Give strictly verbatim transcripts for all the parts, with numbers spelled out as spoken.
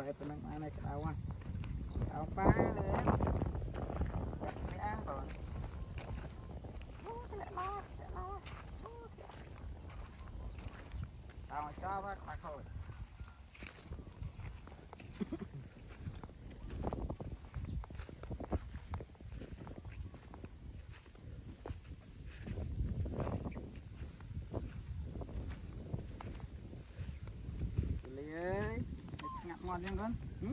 phải bên này này cái áo à áo pháเลยcái áo rồi cái lẹ lo lẹ lo tao cho bác bác thôi ngặt ngon nha con. Ừ?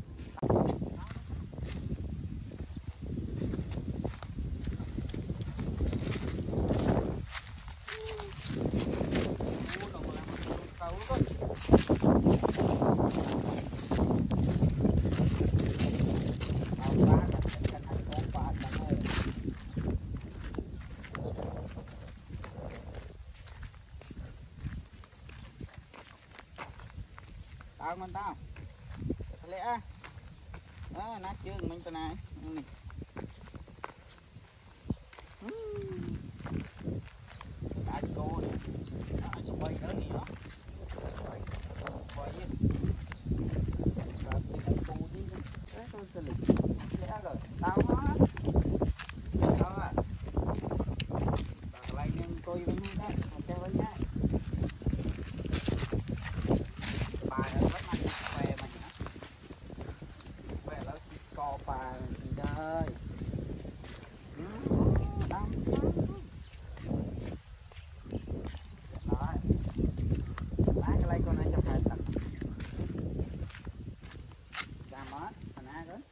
Tao con tao lẽ đó nát chương mình tên này đã cô này nó cho quay nữa gì đó quay quay và cái cô đi đấy tôi sẽ lịch lẽ rồi tao hết đó à lại nhưng tôi với nhau đấy mà chơi với nhau bài nó rất mạnh về mà co bà gì đây đâm đó lá cái lấy con này cho phải tận ra mất thành ai đó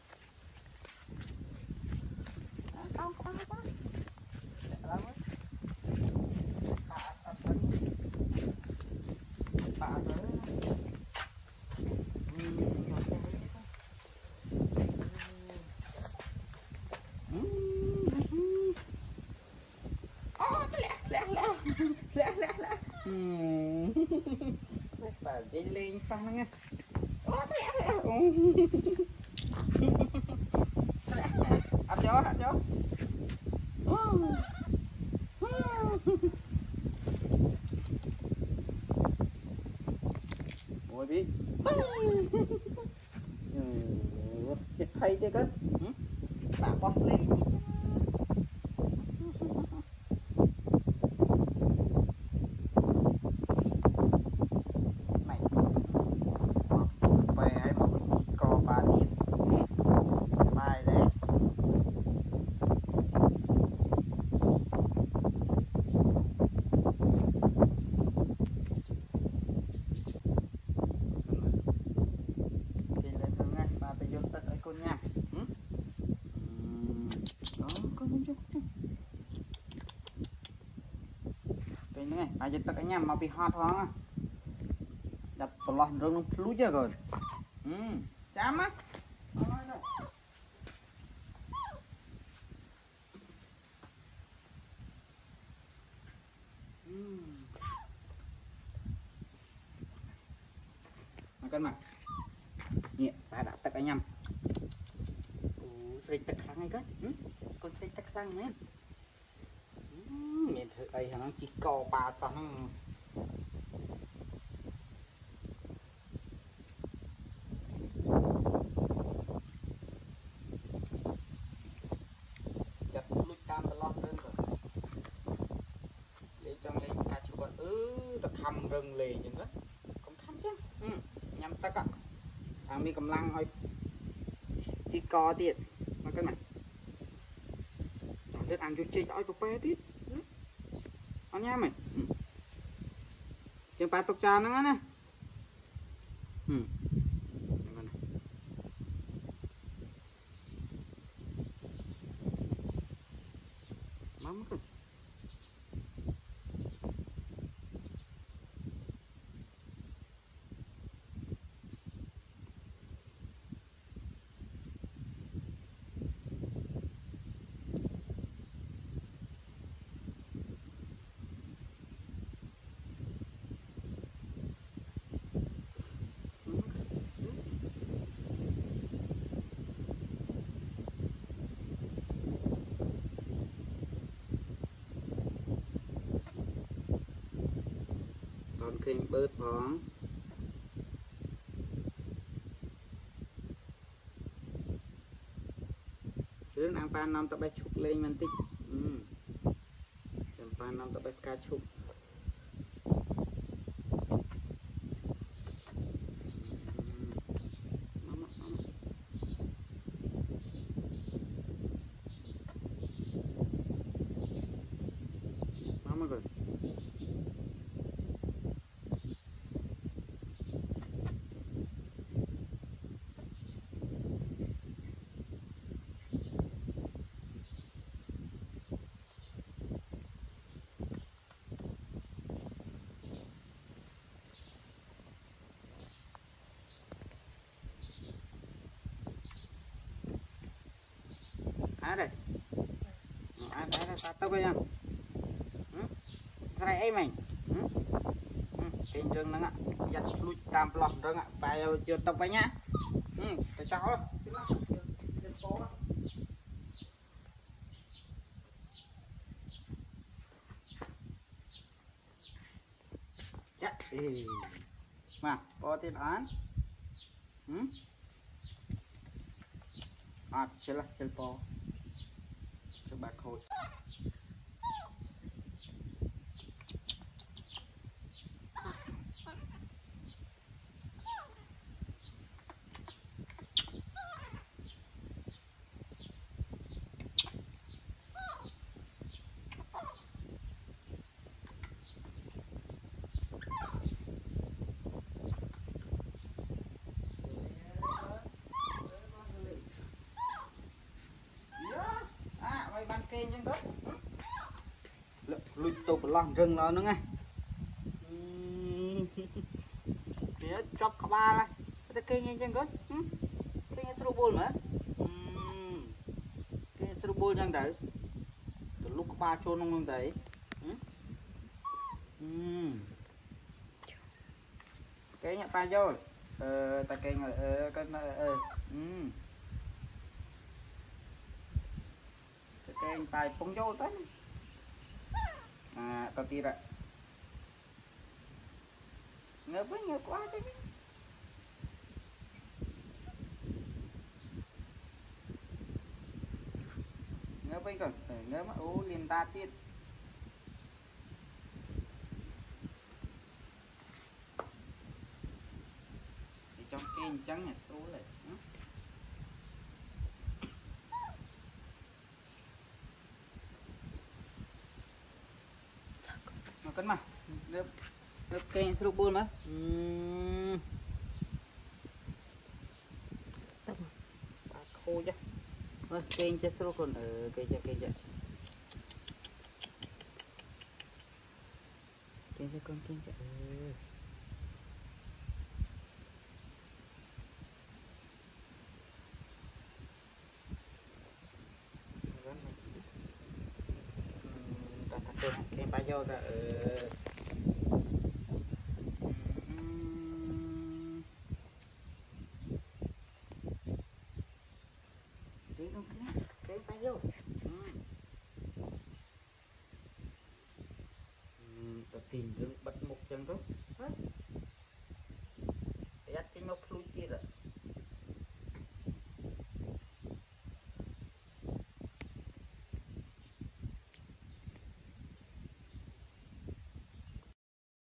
không không không đâu ấy bà bà bà tới lẹ lẹ lẹ bà dây lên xong đó nha lẹ lẹ ăn chó ăn chó ôi đi chết hay thế cơ bà bóp lên nha. Ừ? Đó, có những chút. Cái này, ai dịch tất cả nhà mà bị hot hoang. Đặt tỏ lọt rừng nó lú chưa rồi. Ừ, chám á. Mà cân mà. Nhẹ, bà đặt tất cả nhầm. Xây tắc khăn hay cơ, con xây tắc khăn men, miền thử đây nó chỉ co ba xong, chặt lụi tam lót lên rồi, lấy trong lấy cá chua con, ừ, ta thầm rừng lề như thế, không thầm chứ, ừ, nhắm tắc ạ, thằng mi cầm lăng thôi, chỉ co tiệt. Cái này để ăn cho chơi đói của bé tiếp ăn nha mày chân ba tục trà nó nè ừ. Mắm cơ còn khi bớt phóng đứa ăn pan năm tập bay chụp lên mình tích ừ. Pan năm tập bay cá chụp mama rồi à đây à đây đây tao coi nha cái này mình cái rừng nó ngạ giặt lùi tam lọt rừng ạ bài chưa tập ấy nhá cái cháu chắc mà có tiền án à chơi là chơi po cho bà khôi ban kênh chẳng tốt lùi tụt lòng rừng nó nữa nghe phía chọc cả ba này cái kênh chẳng tốt kênh sưu bồn mà kênh sưu bồn chẳng đấy lúc ba chôn không thấy cái nhận ba vô ờ ta kênh rồi ờ cái ờ cái tay phong vô tới à tao tira ngớ với ngớ quá chứ ngớ với còn ngớ mà ú liền ta tiết thì trong kênh trắng là số này cân mà được được kênh sưu bồn mà khô chứ rồi kênh cho sưu còn ở cây cho cây cho kênh cho con kênh cho kênh ba vô ra ở kênh ba vô ta tìm được bắt một chân đó dắt trên nó lui kia rồi